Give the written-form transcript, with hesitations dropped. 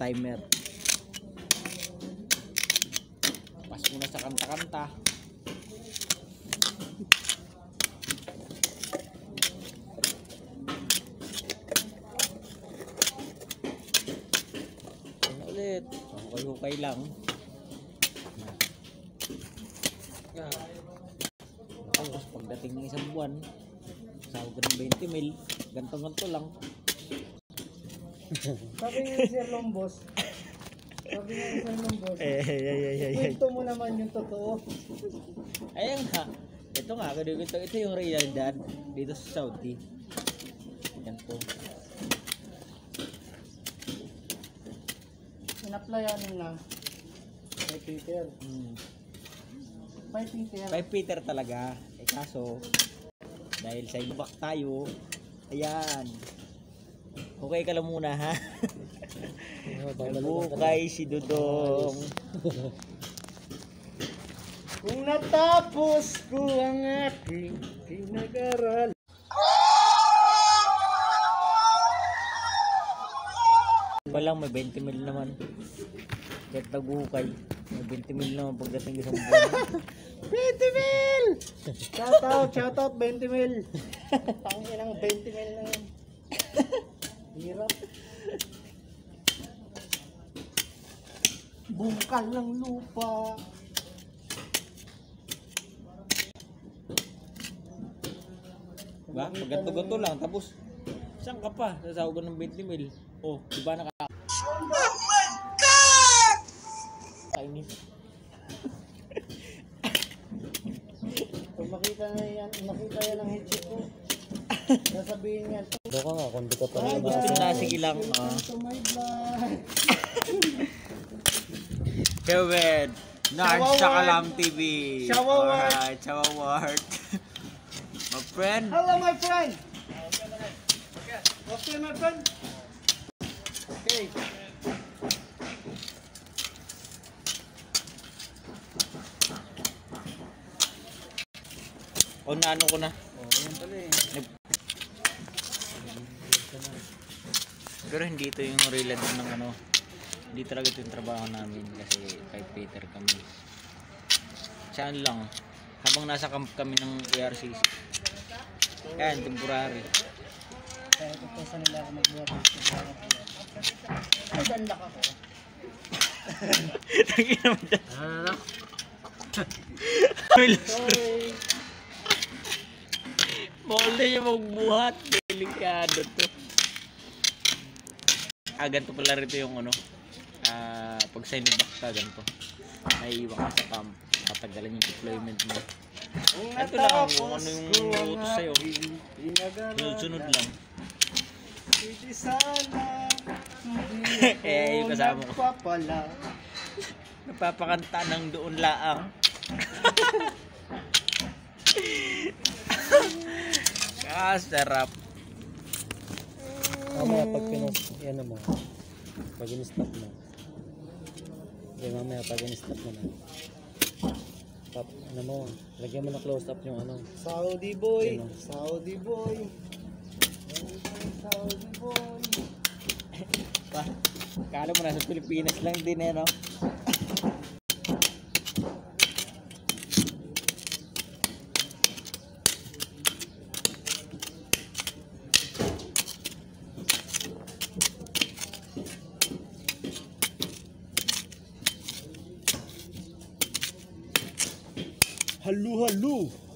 timer. Pas muna sa kanta-kanta. Ano ulit? Hukay-hukay lang. Tapos pagdating ng isang buwan, sahod ka ng 20 mil, ganto-ganto lang. Sabi nga Sir Lombos, kwento mo naman yung totoo. Ayan nga, ito nga, ito yung realidad dito sa Saudi. Ganto. Inaplayanin na kay Peter. Kay Peter talaga. Kaso, dahil sa ibak tayo, ayan. Okay ka lang muna ha. Bukay si Dudong. Kung natapos ko ang aking pinag-aral. Walang may 20 mil naman. Kahit nag-ukay, may 20 mil naman pagdating isang buwan. 20 mil! Shoutout 20 mil. Ang inang 20 mil na yun. Hirap. Bungkal ng lupa. Diba? Pag ganto-ganto lang, tapos saan ka pa? Sasahugan ng 20 mil. Oh, diba naka... Oh my God! Kainis. Pag makita yan ng headset ko, sasabihin niya, Doon ka nga, kung di ka pa rin Gusto na, sige lang. to my vlog. Kevin, Nards Shawaward. sa Kalam TV. Shawaward. Alright, Shawaward. My friend. Hello my friend. Okay my friend. Okay. O naano ko na. Yan pala eh. Pero hindi ito yung realidad ng ano. Hindi talaga ito yung trabaho namin kasi kay Peter kami. Saan lang. Habang nasa camp kami ng ARCC. Yan, temporary. Kaya tutusan nila ako magbuhat. Ay, danlak ako. Tangin naman dyan. Ano? Sorry. Bawal na niya magbuhat. Delikado to. Ganito pala rito yung ano. Pag sign back ka, ganito. May iwan ka sa camp. Tatagalan yung deployment mo. Ito lang kung ano yung utos sa'yo. Sunod-sunod lang. Hindi sana. Yung kasama ko. Papala. Napapakanta ng doon laang. Sarap. Mamaya pag yan mo. Pag in-stop mo. Okay, mamaya pag in-stop mo na. Tap, ano mo, lagyan mo na close up yung ano. Saudi boy. Ano? Saudi boy. Saudi boy. Kala mo nasa Pilipinas lang din eh, no? Halu halu.